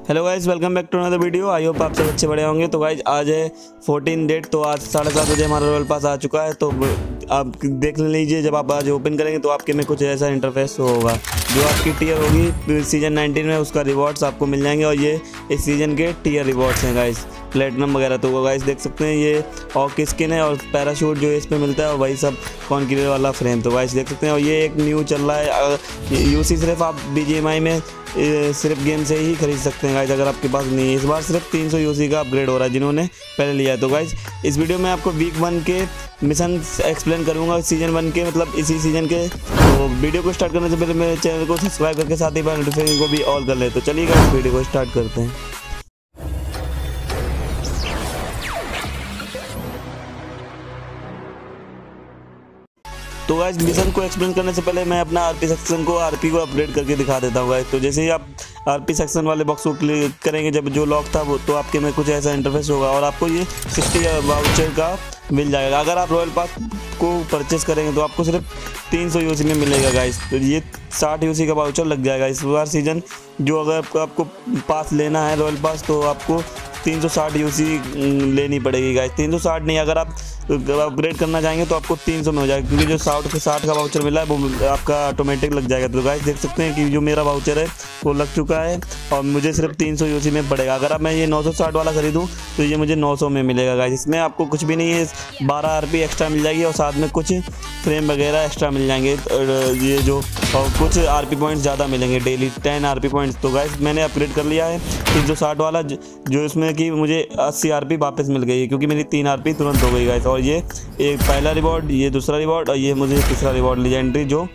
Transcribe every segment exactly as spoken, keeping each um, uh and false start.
Hello guys, welcome back to another video. I hope आप सब अच्छे बड़े होंगे। तो गाइज आज है फोर्टीन डेट, तो आज साढ़े सात बजे हमारा रॉयल पास आ चुका है। तो आप देख लीजिए, जब आप आज ओपन करेंगे तो आपके में कुछ ऐसा इंटरफेस होगा। जो आपकी टीयर होगी सीजन नाइनटीन में, उसका रिवॉर्ड्स आपको मिल जाएंगे और ये इस सीज़न के टीयर रिवॉर्ड्स हैं गाइज, प्लेटिनम वगैरह। तो वो गाइज देख सकते हैं, ये और की स्किन है और पैराशूट जो इस पर मिलता है, और वही सब कॉन्क्रीट वाला फ्रेम। तो गाइज देख सकते हैं, और ये एक न्यू चल रहा है यूसी। सिर्फ आप बीजीएमआई में सिर्फ गेम से ही खरीद सकते हैं गाइज, अगर आपके पास नहीं है। इस बार सिर्फ तीन सौ यूसी का अपग्रेड हो रहा है जिन्होंने पहले लिया है। तो गाइज इस वीडियो में आपको वीक वन के मिशन एक्सप्लेन करूंगा, सीजन वन के, मतलब इसी सीजन के। तो वीडियो को स्टार्ट करने से पहले मेरे चैनल को सब्सक्राइब करके साथ ही नोटिफिकेशन को भी ऑल कर ले। तो चलिए गाइज वीडियो को स्टार्ट करते हैं। तो गाइस मिशन को एक्सप्लेन करने से पहले मैं अपना आरपी सेक्शन को आरपी को अपडेट करके दिखा देता हूँ गाइस। तो जैसे ही आप आरपी सेक्शन वाले बॉक्स को क्लिक करेंगे, जब जो लॉक था वो, तो आपके में कुछ ऐसा इंटरफेस होगा और आपको ये सिक्सटी वाउचर का मिल जाएगा। अगर आप रॉयल पास को परचेस करेंगे तो आपको सिर्फ तीन सौ यूसी में मिलेगा गाइस। तो ये साठ यूसी का वाउचर लग जाएगा इस बार सीजन। जो अगर आपको, आपको पास लेना है रॉयल पास, तो आपको तीन सौ साठ यूसी लेनी पड़ेगी गाइस। तीन सौ साठ नहीं, अगर आप अपग्रेड करना चाहेंगे तो आपको तीन सौ में हो जाएगा, क्योंकि जो साठ के साठ का वाउचर मिला है वो आपका ऑटोमेटिक लग जाएगा। तो गाइस देख सकते हैं कि जो मेरा वाउचर है वो लग चुका है और मुझे सिर्फ तीन सौ यूसी में पड़ेगा। अगर अब मैं ये नौ सौ साठ वाला खरीदूँ तो ये मुझे नौ सौ में मिलेगा गाइस। इसमें आपको कुछ भी नहीं है, बारह आरपी एक्स्ट्रा मिल जाएगी और साथ में कुछ फ्रेम वगैरह एक्स्ट्रा मिल जाएंगे। ये जो और कुछ आरपी पॉइंट्स ज़्यादा मिलेंगे, डेली टेन आरपी पॉइंट्स। तो गाइस मैंने अपग्रेड कर लिया है तीन सौ साठ वाला, जो इसमें कि मुझे अस्सी आरपी वापस मिल गई है, क्योंकि मेरी तीन आरपी तुरंत हो गई गाइस। और ये एक पहला रिवॉर्ड, ये दूसरा रिवॉर्ड और ये मुझे तीसरा रिवॉर्ड लीजेंडरी, जो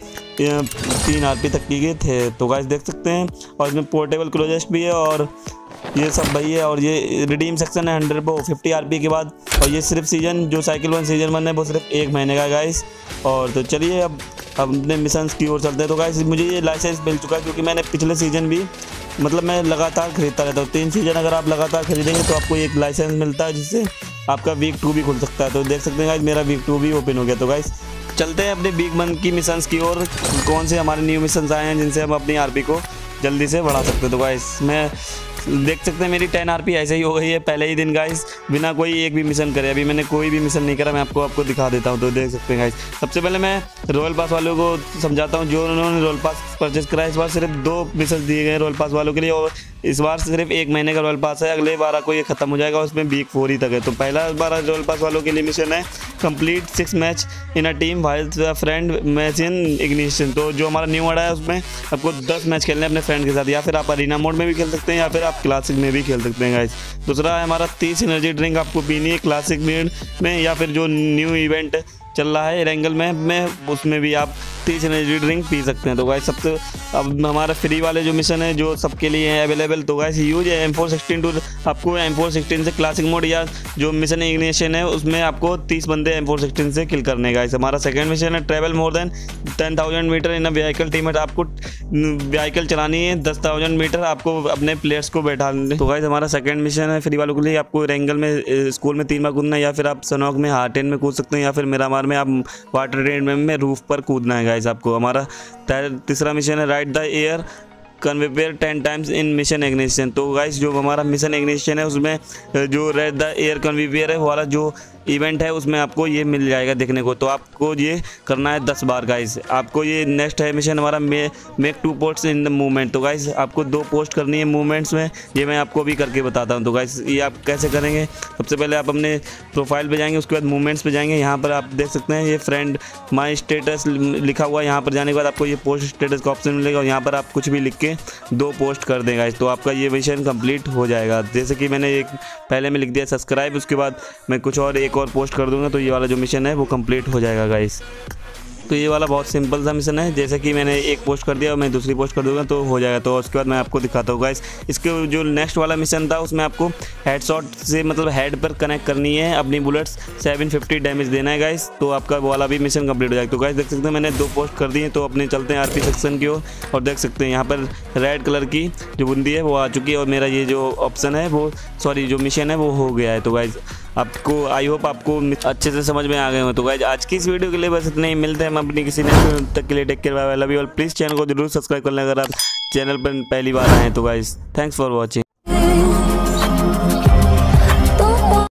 तीन आरपी तक की गए थे। तो गाइस देख सकते हैं, और इसमें पोर्टेबल क्लोजेस्ट भी है और ये सब वही है। और ये रिडीम सेक्शन है हंड्रेड वो फिफ्टी आरपी के बाद। और ये सिर्फ सीजन जो साइकिल वन सीजन वन है वो सिर्फ एक महीने का गाइस। और तो चलिए अब अपने मिशंस की ओर चलते हैं। तो गाइस मुझे ये लाइसेंस मिल चुका है, क्योंकि मैंने पिछले सीजन भी, मतलब मैं लगातार खरीदता रहता हूँ। तीन सीजन अगर आप लगातार खरीदेंगे तो आपको एक लाइसेंस मिलता है, जिससे आपका वीक टू भी खुल सकता है। तो देख सकते हैं गाइस मेरा वीक टू भी ओपन हो गया। तो गाइस चलते हैं अपने वीक वन की मिशंस की ओर, कौन से हमारे न्यू मिशंस आए हैं जिनसे हम अपनी आरपी को जल्दी से बढ़ा सकते हैं। तो गाइस मैं देख सकते हैं मेरी टेन आरपी ऐसे ही हो गई है पहले ही दिन गाइस, बिना कोई एक भी मिशन करे। अभी मैंने कोई भी मिशन नहीं करा, मैं आपको आपको दिखा देता हूं। तो देख सकते हैं गाइस, सबसे पहले मैं रॉयल पास वालों को समझाता हूं। जो उन्होंने रॉयल पास परचेज करा है, इस बार सिर्फ दो मिशन दिए गए रॉयल पास वालों के लिए, और इस बार सिर्फ एक महीने का रॉयल पास है। अगले बार को ये खत्म हो जाएगा, उसमें वीक फोर ही तक है। तो पहला बार रॉयल पास वालों के लिए मिशन है complete six match in a team while friend match in ignition. तो जो हमारा न्यू वर्ड है, उसमें आपको दस मैच खेलने हैं अपने फ्रेंड के साथ, या फिर आप अरीना मोड में भी खेल सकते हैं, या फिर आप क्लासिक में भी खेल सकते हैं गाइस। दूसरा है हमारा तीस एनर्जी ड्रिंक आपको पीनी है क्लासिक मोड में, या फिर जो न्यू इवेंट चल रहा है रेंगल में में उसमें भी आप तीस एनर्जी ड्रिंक पी सकते हैं। तो गाइस सबसे अब हमारा फ्री वाले जो मिशन है जो सबके लिए है अवेलेबल। तो गाइस यूज है एम फोर सिक्सटीन टू, आपको एम फोर सिक्सटीन से क्लासिक मोड या जो मिशन इग्निशन है उसमें आपको तीस बंदे एम फोर सिक्सटीन से किल करने गाइस। हमारा सेकंड मिशन है travel more than ten thousand meter in a vehicle team. आपको व्हीकल चलानी है दस थाउजेंड मीटर, आपको अपने प्लेयर्स को बैठाने। तो गाइस हमारा सेकंड मिशन है फ्री वालों के लिए, आपको रेंगल में स्कूल में तीन बार कूदना है, या फिर आप सनॉक में हार्टेन में कूद सकते हैं, या फिर मिरामार में आप वाटर ट्रेन में रूफ पर कूदना है गाइस आपको। हमारा तीसरा मिशन है ride the air conveyor ten times in mission ignition. तो गाइस जो हमारा मिशन इग्निशन है उसमें जो रेड द एयर कन्वेयर है वाला जो इवेंट है उसमें आपको ये मिल जाएगा देखने को। तो आपको ये करना है दस बार गाइस। आपको ये नेक्स्ट है मिशन हमारा may make two post in the movement. तो गाइस आपको दो पोस्ट करनी है मूवमेंट्स में, ये मैं आपको भी करके बताता हूँ। तो गाइस ये आप कैसे करेंगे, सबसे पहले आप अपने प्रोफाइल पे जाएंगे, उसके बाद मूवमेंट्स पे जाएंगे। यहाँ पर आप देख सकते हैं ये फ्रेंड माई स्टेटस लिखा हुआ है। यहाँ पर जाने के बाद आपको ये पोस्ट स्टेटस का ऑप्शन मिलेगा और यहाँ पर आप कुछ भी लिख के दो पोस्ट कर दें गाइस, तो आपका ये मिशन कंप्लीट हो जाएगा। जैसे कि मैंने एक पहले में लिख दिया सब्सक्राइब, उसके बाद मैं कुछ और एक और पोस्ट कर दूंगा, तो ये वाला जो मिशन है वो कंप्लीट हो जाएगा गाइस। तो ये वाला बहुत सिंपल सा मिशन है, जैसे कि मैंने एक पोस्ट कर दिया और मैं दूसरी पोस्ट कर दूंगा तो हो जाएगा। तो उसके बाद मैं आपको दिखाता हूँ गाइस। इसके जो नेक्स्ट वाला मिशन था उसमें आपको हेडशॉट से, मतलब हेड पर कनेक्ट करनी है अपनी बुलेट्स, सेवन फिफ्टी डैमेज देना है गाइस, तो आपका वाला भी मिशन कंप्लीट हो जाएगा। तो गाइस देख सकते हैं मैंने दो पोस्ट कर दी है। तो अपने चलते हैं आरपी सेक्शन की ओर, और देख सकते हैं यहाँ पर रेड कलर की जो बूंदी है वो आ चुकी है, और मेरा ये जो ऑप्शन है वो, सॉरी जो मिशन है वो हो गया है। तो गाइस आपको आई होप आपको अच्छे से समझ में आ गए हो। तो गाइस आज की इस वीडियो के लिए बस इतने ही, मिलते हैं हम अपनी किसी नेक्स्ट तक के लिए। Take care, bye bye, love you all. Please channel को जरूर सब्सक्राइब कर लें अगर आप चैनल पर पहली बार आए हैं। तो गाइस थैंक्स फॉर वॉचिंग।